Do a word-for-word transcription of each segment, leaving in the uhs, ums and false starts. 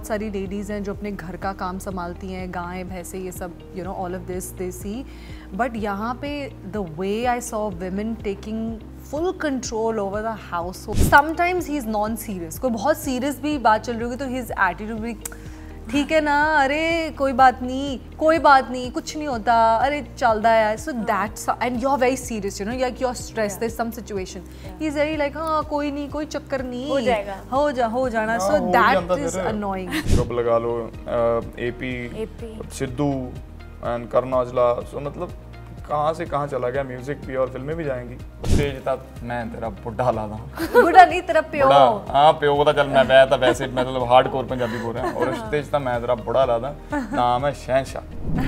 बहुत सारी लेडीज़ हैं जो अपने घर का काम संभालती हैं, गायें भैंसे ये सब, you know, all of this they see, but यहाँ पे the way I saw women taking full control over the house, sometimes he is non serious, कोई बहुत सीरियस भी बात चल रही होगी तो हिज एटीट्यूड भी ठीक है ना, अरे कोई बात नहीं, कोई बात नहीं, कुछ नहीं होता, अरे चलता है, so that's and you are very serious, you know, like you are stress, there is some situation, he is very like हाँ कोई नहीं, कोई चक्कर नहीं, हो जाएगा, हो जा हो जाना, सो दैट इज अनोइंग। कब लगा लो AP Sidhu and Karan Aujla, so मतलब कहाँ से कहाँ चला गया म्यूजिक भी और फिल्में भी जाएंगी। स्टेज तक मैं तेरा बुढ़ा ला था, बुढ़ा नहीं तेरा प्यो, हाँ प्यो को तो चल मैं वह था वैसे मतलब हार्डकोर पंजाबी बोल रहे हैं, और स्टेज तक मैं तेरा बुढ़ा ला था, नाम है शहनशाह।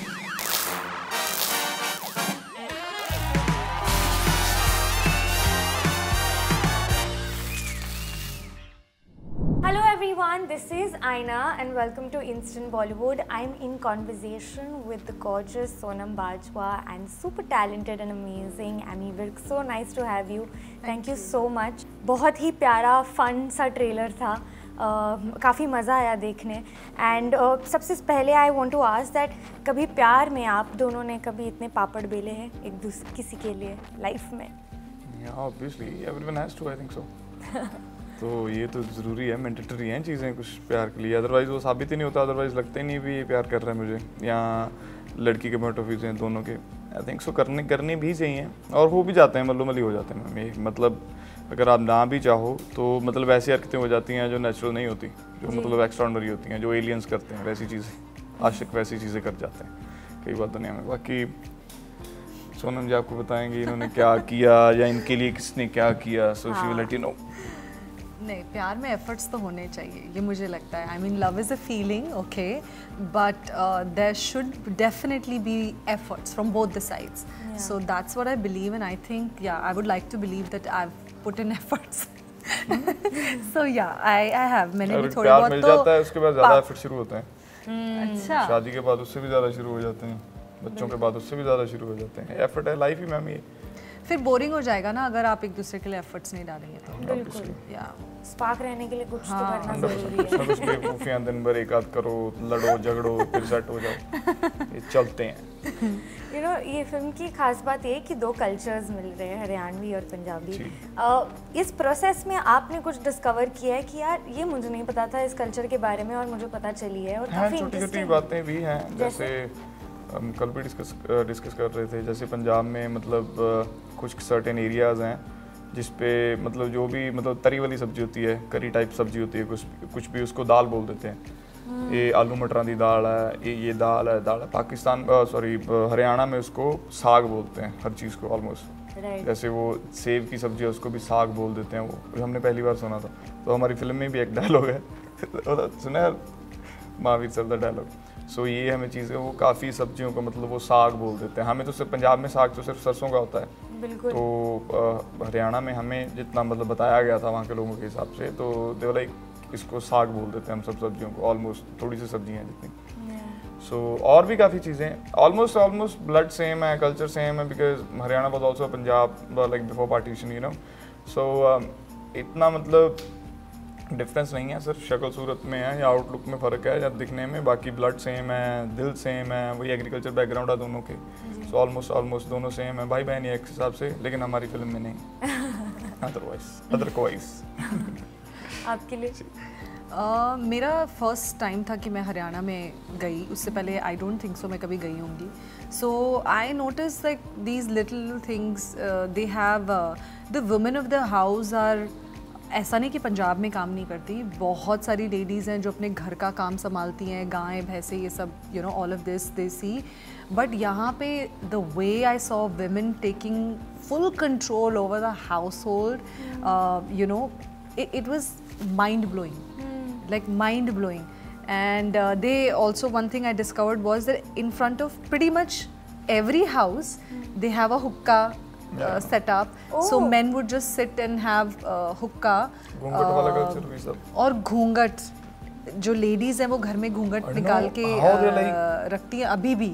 This is Aina and welcome to Instant Bollywood. I'm in conversation with the gorgeous Sonam Bajwa and super talented and amazing Amy Virk. So nice to have you. Thank, Thank you. you so much. बहुत ही प्यारा fun सा trailer था, uh, काफ़ी मज़ा आया देखने and uh, सबसे पहले I want to ask that कभी प्यार में आप दोनों ने कभी इतने पापड़ बेले हैं एक दूसरे किसी के लिए लाइफ में? Yeah, obviously everyone has to, I think so. तो ये तो ज़रूरी है, मैंडेटरी हैं चीज़ें कुछ प्यार के लिए, अदरवाइज़ वो साबित ही नहीं होता, अदरवाइज़ लगता ही नहीं भी ये प्यार कर रहा है मुझे, या लड़की के पॉइंट ऑफ व्यू से दोनों के, आई थिंक सो करने करनी भी चाहिए और हो भी जाते हैं, मल्लो मल्ली हो जाते हैं। मतलब अगर आप ना भी चाहो तो मतलब वैसी हरकतें हो जाती हैं जो नेचुरल नहीं होती, जो मतलब एक्स्ट्राऑर्डिनरी होती हैं, जो एलियंस करते हैं वैसी चीज़ें, आशिक वैसी चीज़ें कर जाते हैं कई बार दुनिया में। बाकी सोनम जी आपको बताएंगे इन्होंने क्या किया या इनके लिए किसने क्या किया, so she will let you know. नहीं, प्यार में एफर्ट्स तो होने चाहिए, ये मुझे लगता है। I mean love is a feeling, okay, but there should definitely be efforts from both the sides, so that's what I believe and I think yeah I would like to believe that I have put in efforts, so yeah I I have, मैंने भी थोड़ी बहुत मिल जाता है, उसके बाद ज़्यादा effort शुरू होते हैं। अच्छा, शादी के बाद उससे भी ज़्यादा शुरू हो जाते हैं, बच्चों के बाद उससे भी ज़्यादा शुरू हो जाते हैं, एफर्ट है लाइफ ही मैम, ये फिर बोरिंग हो जाएगा ना अगर आप एक दूसरे के लिए एफर्ट्स नहीं डालेंगे तो। बिल्कुल, या स्पार्क रहने के लिए कुछ हाँ, तो करना जरूरी है। कुछ बेवकूफियां दिन भर एक आध करो, लड़ो झगड़ो फिर सेट हो जाओ, ये चलते हैं। यू नो, ये फिल्म की खास बात ये है कि दो कल्चर्स मिल रहे हैं, हरियाणवी और पंजाबी। uh, इस प्रोसेस में आपने कुछ डिस्कवर किया है कि यार ये मुझे नहीं पता था इस कल्चर के बारे में और मुझे पता चली है, और काफी छोटी-छोटी बातें भी हैं, जैसे हम कल भी डिस्कस डिस्कस कर रहे थे, जैसे पंजाब में मतलब कुछ सर्टेन एरियाज़ हैं जिस पे मतलब जो भी मतलब तरी वाली सब्जी होती है, करी टाइप सब्जी होती है, कुछ कुछ भी उसको दाल बोल देते हैं। ये आलू मटरां दी दाल है, ये ये दाल है, दाल है। पाकिस्तान सॉरी हरियाणा में उसको साग बोलते हैं हर चीज़ को ऑलमोस्ट, जैसे वो सेब की सब्जी है उसको भी साग बोल देते हैं, वो हमने पहली बार सुना था। तो हमारी फिल्म में भी एक डायलॉग है सुना है महावीर सर का डायलॉग, सो ये हमें चीज़ें वो काफ़ी सब्जियों को मतलब वो साग बोल देते हैं, हमें तो सिर्फ पंजाब में साग तो सिर्फ सरसों का होता है, बिल्कुल। तो हरियाणा में हमें जितना मतलब बताया गया था वहाँ के लोगों के हिसाब से, तो दे लाइक इसको साग बोल देते हैं हम सब सब्जियों को, ऑलमोस्ट थोड़ी सी सब्जियाँ जितनी। सो so, और भी काफ़ी चीज़ें ऑलमोस्ट ऑलमोस्ट ब्लड सेम है, कल्चर सेम है, because Haryana was also Punjab like before partition, you know, so इतना मतलब डिफरेंस नहीं है, सिर्फ शक्ल सूरत में है या आउटलुक में फ़र्क है या दिखने में, बाकी ब्लड सेम है, दिल सेम है, वही एग्रीकल्चर बैकग्राउंड है दोनों के, सो ऑलमोस्ट ऑलमोस्ट दोनों सेम है, भाई बहन एक हिसाब से, लेकिन हमारी फिल्म में नहीं, अदरवाइज अदरवाइज आपके लिए? Uh, मेरा फर्स्ट टाइम था कि मैं हरियाणा में गई, उससे पहले आई डोंट थिंक सो मैं कभी गई होंगी। So I notice like these little things, they have the women of the house are, ऐसा नहीं कि पंजाब में काम नहीं करती, बहुत सारी लेडीज़ हैं जो अपने घर का काम संभालती हैं, गायें भैंसे ये सब, you know, all of this they see, but यहाँ पे the way I saw women taking full control over the household, you know, it was mind blowing, like mind blowing, and uh, they also, one thing I discovered was that in front of pretty much every house they have a hookah uh, yeah. set up, oh. so men would just sit and have uh, hookah, घूंघट वाला culture भी सब, और घूंघट जो ladies हैं वो घर में घूंघट निकाल के uh, रखती हैं अभी भी,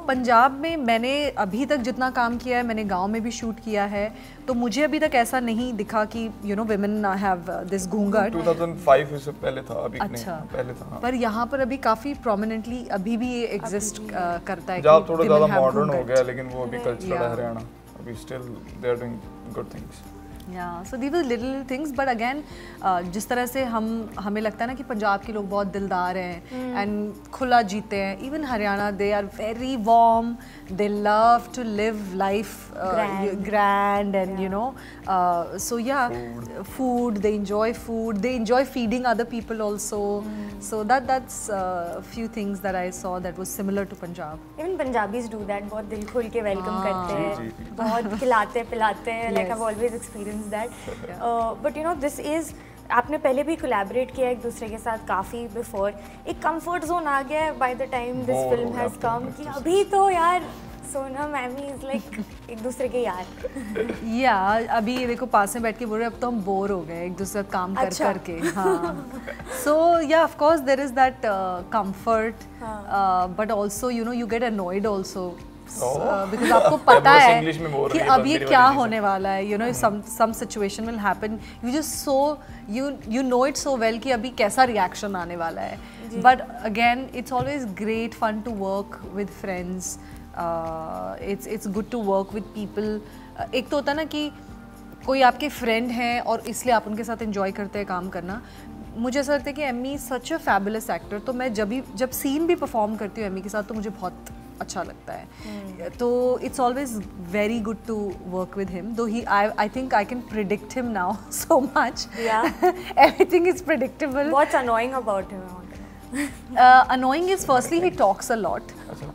पंजाब में मैंने अभी तक जितना काम किया है, मैंने गांव में भी शूट किया है, तो मुझे अभी तक ऐसा नहीं दिखा कि you know women have this घूंघट। दो हज़ार पाँच से पहले था, अभी अच्छा, नहीं, पहले था। हाँ। पर यहाँ पर अभी काफ़ी प्रोमिनेंटली अभी भी ये एग्जिस्ट करता है। पंजाब थोड़ा ज़्यादा मॉडर्न हो गया, लेकिन वो अभी कल्चरल है हरियाणा, अभी still they are doing good things. Yeah so these are little things, but again जिस तरह से हम हमें लगता है ना कि पंजाब के लोग बहुत दिलदार हैं एंड खुला जीते हैं, even Haryana they are very warm, they love to live life grand and you know so yeah food, they enjoy food, they enjoy feeding other people also, so that that's a few things that I saw that was similar to Punjab. Even Punjabis do that, बहुत दिल खोल के welcome करते हैं, बहुत खिलाते पिलाते हैं, like I've always experienced that. Uh, but you know this is, आपने पहले भी कोलैबोरेट किया एक दूसरे के साथ काफ़ी बिफोर, एक कंफर्ट जोन आ गया है by the time this film has come कि अभी तो यार सोनम एमी इज लाइक एक दूसरे के यार। या अभी देखो पास में बैठ के बोल रहे अब तो हम बोर हो गए एक दूसरे काम कर अच्छा। करके। हाँ, so yeah of course there is that comfort, but also you know you get annoyed also because आपको पता है कि अब ये क्या होने वाला है, you know some some situation will happen, you just so you you know it so well कि अभी कैसा रिएक्शन आने वाला है। But again it's always great fun to work with friends, it's it's good to work with people. एक तो होता है ना कि कोई आपके फ्रेंड हैं और इसलिए आप उनके साथ एंजॉय करते हैं काम करना। मुझे ऐसा लगता है कि Ammy such a fabulous actor, तो मैं जब भी जब सीन भी परफॉर्म करती हूँ एमी के साथ तो मुझे बहुत अच्छा लगता है। hmm. तो it's always very good to work with him, though he I I think I can predict him now so much, everything is predictable. What's annoying about him? Annoying is firstly he talks a lot,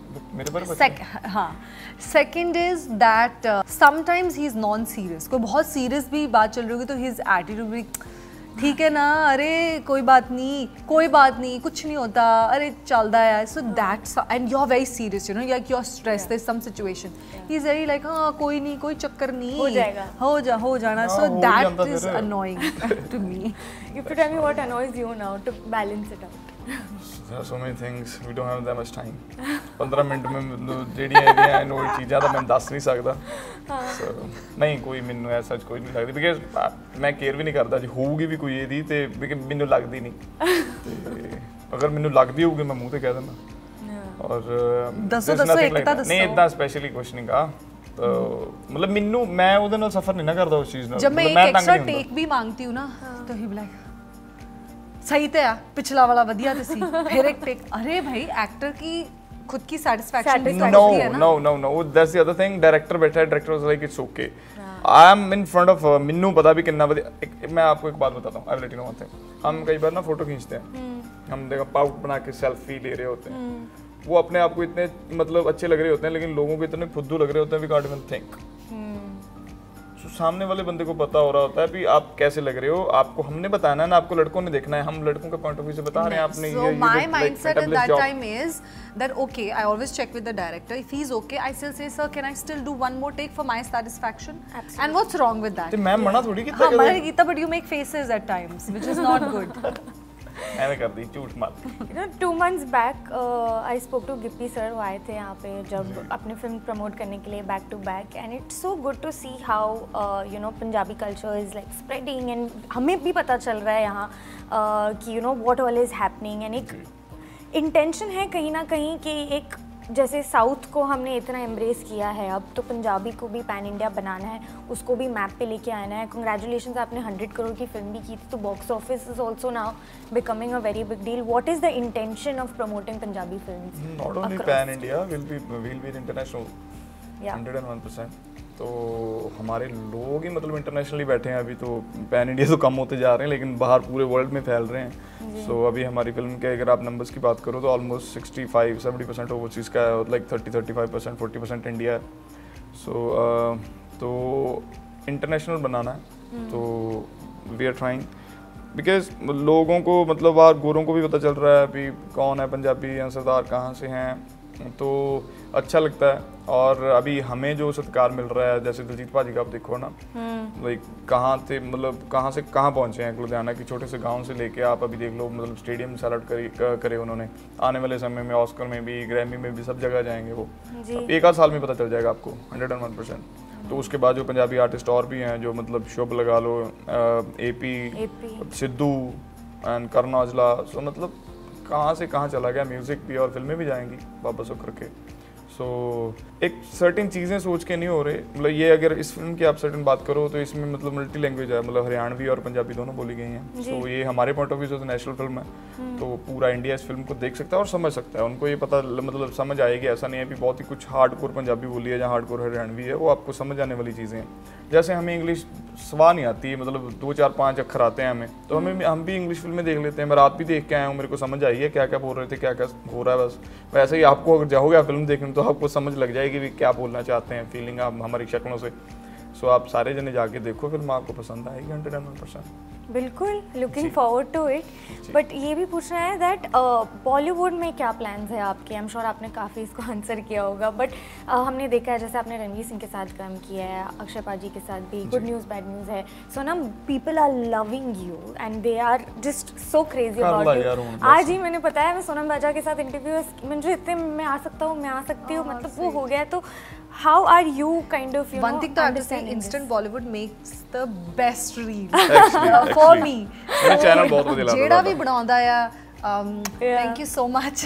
हाँ। Second is that sometimes he is non serious, कोई बहुत serious भी बात चल रही होगी तो his attitude भी ठीक है ना, अरे कोई बात नहीं, कोई बात नहीं, कुछ नहीं होता, अरे चलता है। So that's and you are very serious, you know, like you are stressed, there is some situation, he is very like हाँ कोई नहीं, कोई चक्कर नहीं, हो जाएगा, हो जा हो जाना। So that is annoying to me. You have to tell me what annoys you now to balance it out. There are so many things, we don't have that much time. पंद्रह मिनट में ਜਿਹੜੀਆਂ ਇਹਦੀਆਂ note ਚੀਜ਼ਾਂ ਤਾਂ ਮੈਂ ਦੱਸ ਨਹੀਂ ਸਕਦਾ। So ਨਹੀਂ ਕੋਈ ਮੈਨੂੰ ਐਸਾ ਕੋਈ ਨਹੀਂ ਲੱਗਦੀ, ਬਿਕਾਜ਼ ਮੈਂ ਕੇਅਰ ਵੀ ਨਹੀਂ ਕਰਦਾ, ਜੇ ਹੋਊਗੀ ਵੀ ਕੋਈ ਇਹਦੀ ਤੇ ਮੈਨੂੰ ਲੱਗਦੀ ਨਹੀਂ, ਤੇ ਅਗਰ ਮੈਨੂੰ ਲੱਗਦੀ ਹੋਊਗੀ ਮੈਂ ਮੂੰਹ ਤੇ ਕਹਿ ਦਿੰਦਾ। ਔਰ ਦੱਸੋ ਦੱਸੋ ਇੱਕ ਤਾਂ ਦੱਸੋ। ਨਹੀਂ ਇਦਾਂ ਸਪੈਸ਼ਲੀ ਕੁਝ ਨਹੀਂ ਗਾ, तो मतलब मिन्नू मैं ਉਹਦੇ ਨਾਲ सफर नहीं ना करता उस चीज ਨਾਲ। जब मैं एक एक्स्ट्रा टेक भी मांगती हूँ ना तो ही लाइक सही तो है, पिछला वाला वधिया तो सी, फिर एक टेक, अरे भाई एक्टर की खुद की सैटिस्फैक्शन भी तो होती है ना। No no no that's the other thing, director बैठा है, director was like it's okay, I am in front of, मिन्नू पता भी कितना वधिया। मैं आपको एक बात बताता हूँ, I will let you know one thing, हम कई बार ना फोटो खींचते हैं, हम देखो पाउट बना के सेल्फी ले रहे होते हैं, वो अपने आप को इतने मतलब अच्छे लग रहे होते हैं, लेकिन लोगों को इतने फुद्दू लग रहे होते हैं, we can't even think. So सामने वाले बंदे को पता हो रहा होता है कि आप कैसे लग रहे हो, आपको हमने बताना है ना, आपको लड़कों ने देखना है, हम लड़कों के पॉइंट ऑफ व्यू से बता रहे हैं। आपने so ये my mindset at that time is that okay, I always check with the director, if he's okay I still say sir can I still do one more take for my satisfaction? Absolutely. And what's wrong with that? तो मैं मना थोड़ी किया, हाँ मना किया, but you make faces at times which is not good। ऐसे कर दी झूठ मार। You know, two months back uh, I spoke to Gippy sir, वो आए थे यहाँ पे जब अपने फिल्म प्रमोट करने के लिए back to back, and it's so good to see how you know Punjabi culture is like spreading, and हमें भी पता चल रहा है यहाँ uh, कि you know what all is happening, and एक इंटेंशन है कहीं ना कहीं कि एक जैसे साउथ को हमने इतना एम्ब्रेस किया है, अब तो पंजाबी को भी पैन इंडिया बनाना है, उसको भी मैप पे लेके आना है। कंग्रेचुलेशंस, आपने हंड्रेड करोड़ की फिल्म भी की थी, तो box office is also now becoming a very big deal. What is the intention of promoting Punjabi films? Not only pan India, will be will be international hundred and one percent. तो हमारे लोग ही मतलब internationally बैठे हैं अभी, तो pan India तो कम होते जा रहे हैं, लेकिन बाहर पूरे वर्ल्ड में फैल रहे हैं। सो so, अभी हमारी फिल्म के अगर आप नंबर्स की बात करो तो almost sixty five seventy percent overseas का है, like thirty thirty five percent forty percent India है। सो so, uh, तो इंटरनेशनल बनाना है, तो वी आर ट्राइंग, बिकॉज लोगों को मतलब बाहर गोरों को भी पता चल रहा है अभी कौन है पंजाबी या सरदार कहाँ से हैं, तो अच्छा लगता है। और अभी हमें जो सत्कार मिल रहा है, जैसे दिलजीत भाजी का आप देखो ना, लाइक कहाँ से मतलब कहाँ से कहाँ पहुँचे हैं, लुधियाना के छोटे से गांव से लेके आप अभी देख लो, मतलब स्टेडियम सेलेक्ट करे करे उन्होंने। आने वाले समय में ऑस्कर में भी, ग्रैमी में भी, सब जगह जाएंगे वो। एक आध साल में पता चल जाएगा आपको, हंड्रेड एंड वन परसेंट। तो उसके बाद जो पंजाबी आर्टिस्ट और भी हैं, जो मतलब शुभ लगा लो, A P, Sidhu and Karan Aujla, so मतलब कहाँ से कहाँ चला गया म्यूज़िक भी, और फिल्में भी जाएंगी वापस होकर के। सो so, एक सर्टेन चीज़ें सोच के नहीं हो रहे, मतलब ये अगर इस फिल्म की आप सर्टेन बात करो तो इसमें मतलब मल्टी लैंग्वेज है, मतलब हरियाणवी और पंजाबी दोनों बोली गई हैं। सो so, ये हमारे पॉइंट ऑफ व्यू से नेशनल फिल्म है, तो पूरा इंडिया इस फिल्म को देख सकता है और समझ सकता है। उनको ये पता मतलब समझ आएगी, ऐसा नहीं है कि बहुत ही कुछ हार्डकोर पंजाबी बोली है या हार्डकोर हरियाणवी है, वो आपको समझ आने वाली चीज़ें हैं। जैसे हमें इंग्लिश स्वा नहीं आती, मतलब दो चार पाँच अक्षर आते हैं हमें, तो हमें हम भी इंग्लिश फिल्में देख लेते हैं। मैं रात भी देख के आया हूँ, मेरे को समझ आई है क्या क्या बोल रहे थे, क्या क्या हो रहा है। बस वैसे ही आपको अगर जाओगे फिल्म देखने तो आपको समझ लग जाएगी भी क्या बोलना चाहते हैं, फीलिंग आप हमारी शक्लों से। सो so, आप सारे जने जाके देखो फिल्म, आपको पसंद आएगी हंड्रेड एंड वन परसेंट। बिल्कुल, looking forward to it. But ये भी पूछना है दैट बॉलीवुड में क्या प्लान्स है आपके? आई एम श्योर आपने काफ़ी इसको आंसर किया होगा, बट uh, हमने देखा है जैसे आपने रणवीर सिंह के साथ काम किया है, अक्षय पाजी के साथ भी, गुड न्यूज़ बैड न्यूज़ है। सो ना people are loving you and they are just so crazy about you. आज ही मैंने बताया मैं सोनम बाजवा के साथ इंटरव्यू, मुझे इतने मैं आ सकता हूँ मैं आ सकती हूँ मतलब वो हो गया। तो how are you kind of you one know thing to understand, instant this? Bollywood makes the best reel actually, uh, for me मेरा चैनल बहुत ਵਧੀਆ ਲੱਗਦਾ ਜਿਹੜਾ ਵੀ ਬਣਾਉਂਦਾ ਆ थैंक यू सो मच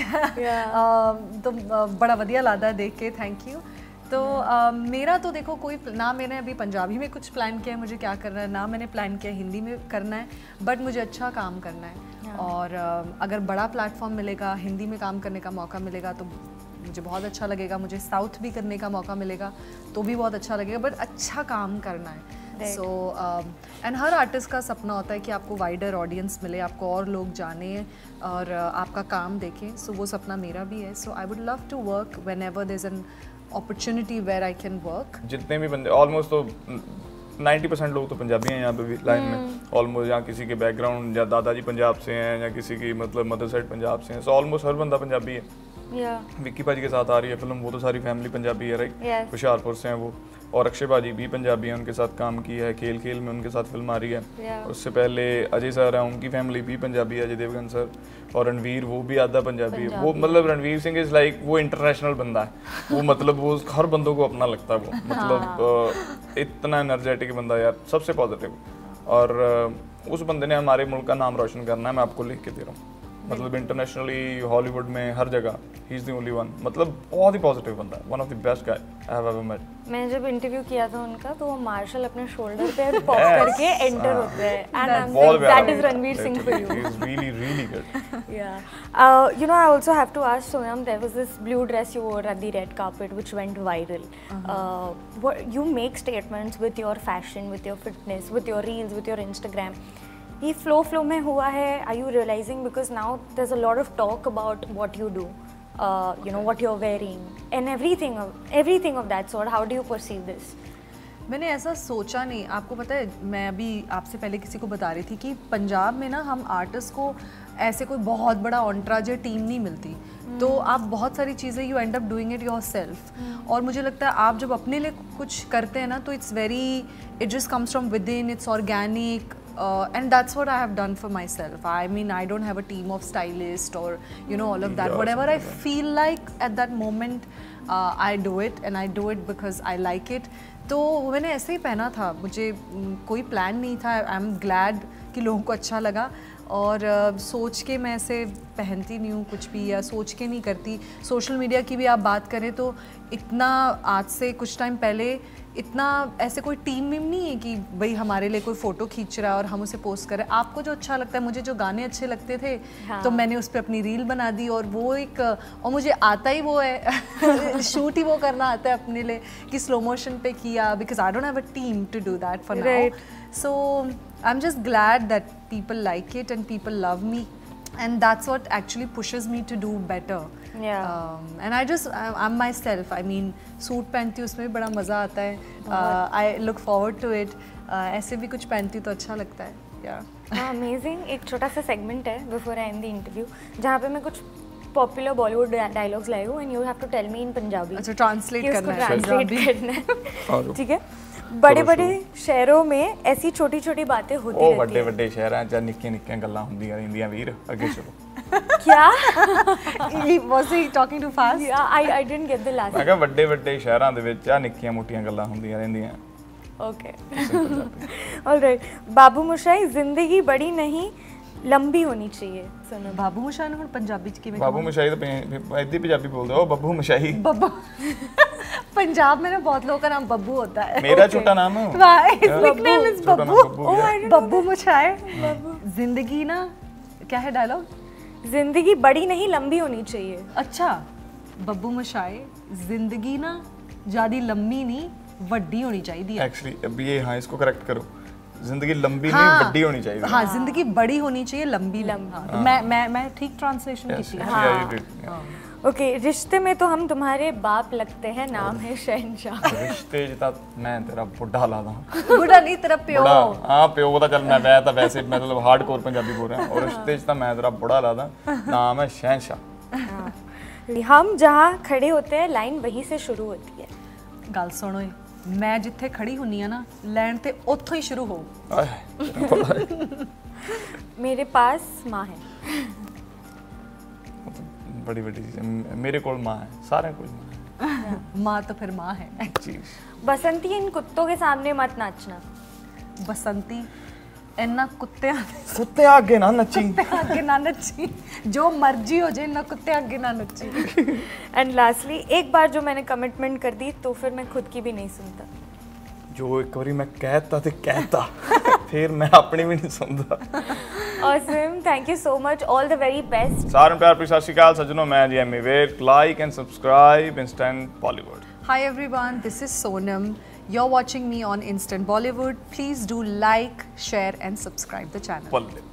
तो बड़ा ਵਧੀਆ ਲੱਗਦਾ देख के, थैंक यू। तो uh, मेरा तो देखो कोई ना मैंने अभी पंजाबी में कुछ प्लान किया है मुझे क्या करना है, ना मैंने प्लान किया हिंदी में करना है, बट मुझे अच्छा काम करना है। yeah. और uh, अगर बड़ा प्लेटफॉर्म मिलेगा, हिंदी में काम करने का मौका मिलेगा तो मुझे बहुत अच्छा लगेगा। मुझे साउथ भी करने का मौका मिलेगा तो भी बहुत अच्छा लगेगा, बट अच्छा काम करना है। सो एंड हर आर्टिस्ट का सपना होता है कि आपको वाइडर ऑडियंस मिले, आपको और लोग जाने और uh, आपका काम देखें। सो so, वो सपना मेरा भी है। So I would love to work whenever there is an opportunity where I can work. जितने भी बंदे ऑलमोस्ट तो नाइन्टी परसेंट लोग तो पंजाबी हैं यहाँ पे भी लाइन में, ऑलमोस्ट। यहाँ किसी के बैकग्राउंड या दादाजी पंजाब से हैं या किसी की मतलब मदर साइड पंजाब से हैं, सो ऑलमोस्ट हर बंदा पंजाबी है। yeah. विक्की भाजी के साथ आ रही है फिल्म, वो तो सारी फैमिली पंजाबी है, राइट? yes. हुशियारपुर से हैं वो। और अक्षय भाजी भी पंजाबी हैं, उनके साथ काम किया है, खेल खेल में उनके साथ फिल्म आ रही है। yeah. उससे पहले अजय सर हैं, उनकी फैमिली भी पंजाबी है, अजय देवगन सर। और रणवीर वो भी आधा पंजाबी है। वो मतलब रणवीर सिंह इज लाइक वो इंटरनेशनल बंदा है वो, मतलब वो हर बंदों को अपना लगता है वो, मतलब इतना एनर्जेटिक बंदा यार, सबसे पॉजिटिव। और उस बंदे ने हमारे मुल्क का नाम रोशन करना है, मैं आपको लिख के दे रहा हूँ। मतलब इंटरनेशनली हॉलीवुड में हर जगह he is the only one, मतलब बहुत ही पॉजिटिव बंदा है, one of the best guy I have ever met. मैंने जब इंटरव्यू किया था उनका तो वो मार्शल अपने शोल्डर पे पॉप करके एंटर होते हैं, and I am like that is Ranveer Singh for you. He is really really good. Yeah. Uh, you know, I also have to ask Sonam, there was this blue dress you wore at the red carpet which went viral. Uh-huh. Uh, what, you make statements with your fashion, with your fitness, with your reels, with your Instagram. ये flow flow में हुआ है, are you realizing, because now there's a lot of talk about what you do, uh, you know, what you're wearing and everything of, everything of that sort. How do you perceive this? मैंने ऐसा सोचा नहीं। आपको पता है, मैं अभी आपसे पहले किसी को बता रही थी कि पंजाब में ना हम आर्टिस्ट को ऐसे कोई बहुत बड़ा ऑन्ट्राज टीम नहीं मिलती, hmm. तो आप बहुत सारी चीज़ें you end up doing it yourself. और मुझे लगता है आप जब अपने लिए कुछ करते हैं ना तो it's very, it just comes from within, it's organic. Uh, and that's what I have done for myself. I mean, I don't have a team of stylists or, you know, all of that. Whatever I feel like at that moment, uh, I do it, and I do it because I like it. तो मैंने ऐसे ही पहना था, मुझे कोई plan नहीं था। I am glad कि लोगों को अच्छा लगा, और uh, सोच के मैं ऐसे पहनती नहीं हूँ कुछ भी, या सोच के नहीं करती। सोशल मीडिया की भी आप बात करें तो इतना आज से कुछ टाइम पहले इतना ऐसे कोई टीम वीम नहीं है कि भाई हमारे लिए कोई फ़ोटो खींच रहा है और हम उसे पोस्ट करें। आपको जो अच्छा लगता है, मुझे जो गाने अच्छे लगते थे, हाँ। तो मैंने उस पर अपनी रील बना दी, और वो एक, और मुझे आता ही वो है शूट ही वो करना आता है अपने लिए कि स्लो मोशन पे किया, because I don't have a team to do that for now. So I am just glad that people like it and people love me, and that's what actually pushes me to do better. Yeah. Um, and I just I, I'm myself. I mean, suit पहनती हूँ उसमें भी बड़ा मज़ा आता है. uh, I look forward to it. uh, ऐसे भी कुछ पहनती हूँ तो अच्छा लगता है. Yeah. हाँ, amazing. एक छोटा सा segment है before I end the interview जहाँ पे मैं कुछ पॉपुलर बॉलीवुड डायलॉग्स लाए हूँ and you have to tell me in Punjabi. अच्छा ट्रांसलेट करना है, ट्रांसलेट करना है, ठीक है। बड़े बड़े शहरों में ऐसी छोटी छोटी बातें होती रहती हैं। हैं। ਵੱਡੇ ਵੱਡੇ ਸ਼ਹਿਰਾਂ 'ਚ ਨਿੱਕੀਆਂ ਨਿੱਕੀਆਂ ਗੱਲਾਂ ਹੁੰਦੀਆਂ ਰਹਿੰਦੀਆਂ ਵੀਰ, ਅੱਗੇ ਚਲੋ। क्या? Was he talking too fast? Yeah, I I didn't get the last. ਮੈਂ ਕਿਹਾ ਵੱਡੇ ਵੱਡੇ ਸ਼ਹਿਰਾਂ ਦੇ ਵਿੱਚ ਆ ਨਿੱਕੀਆਂ ਮੋਟੀਆਂ ਗੱਲਾਂ ਹੁੰਦੀਆਂ ਰਹਿੰਦੀਆਂ। Okay. All right. बाबू मोशाई, जिंदगी बड़ी नहीं लंबी होनी चाहिए। सुनो। बाबू मोशाई ਨੂੰ ਹੁਣ ਪੰਜਾਬੀ ਚ ਕਿਵੇਂ ਬਾਬੂ ਮਸ਼ਾਈ ਤਾਂ ਇੱਦੀ ਪੰਜਾਬੀ ਬੋਲਦੇ ਹੋ, ਬੱਬੂ ਮਸ਼ਾਈ। बब्बू पंजाब में ना बहुत लोगों का नाम बब्बू होता है। मेरा छोटा नाम है। वाह, his nickname is छोटा नाम बब्बू। बब्बू Oh, है। I didn't know Babbu मुछाए। जिंदगी ना क्या है डायलॉग? जिंदगी बड़ी नहीं लंबी होनी चाहिए। अच्छा, बब्बू मुछाए, जिंदगी ना ज्यादा लंबी नहीं वड्डी होनी चाहिए। एक्चुअली अभी ये हाँ इसको करेक्ट करो, जिंदगी लंबी हाँ, नहीं बड़ी होनी चाहिए। हाँ, जिंदगी बड़ी होनी चाहिए, लंबी लंबी। हाँ, मैं मैं मैं ठीक ट्रांसलेशन की थी। हाँ ओके, रिश्ते में तो हम तुम्हारे बाप लगते हैं, नाम है शहनशाह। रिश्ते च तां मैं तेरा बुढ़ा लादा। बुढ़ा नहीं, तेरा प्यो। हाँ प्यो ਤਾਂ ਚੱਲ ਮੈਂ ਵੈ ਤਾਂ ਵੈਸੇ ਮਤਲਬ ਹਾਰਡਕੋਰ ਪੰਜਾਬੀ ਬੋਲ ਰਿਹਾ, और रिश्ते च ਤਾਂ मैं तेरा बुढ़ा लादा, नाम है शहनशाह। हम जहाँ खड़े होते हैं लाइन वहीं से शुरू होती है। गल सुनो, मैं जिथे खड़ी हुन्नी आ ना, लैन ते उत्थों ही शुरू हो। मेरे पास माँ है। बड़ी बड़ी चीज़ मेरे कोल माँ है, सारे कोल माँ है। माँ तो फिर माँ है। जी। बसंती, इन कुत्तों के सामने मत नाचना। बसंती, इन्ना कुत्ते कुत्ते आगे ना नची, आगे ना नची, जो मर्जी हो जाए, इन्ना कुत्ते आगे ना नची। एंड लास्टली, एक बार जो मैंने कमिटमेंट कर दी तो फिर मैं खुद की भी नहीं सुनता। जो एक बारी मैं कहता ते कहता फिर मैं अपनी भी नहीं सुनता। Awesome, thank you so much, all the very best। सारे प्यार प्यार सत श्री अकाल सज्जनों, मैं G M Vivek, like and subscribe instant Bollywood. Hi everyone, this is Sonam. You're watching me on Instant Bollywood. Please do like, share and subscribe the channel. बल्ले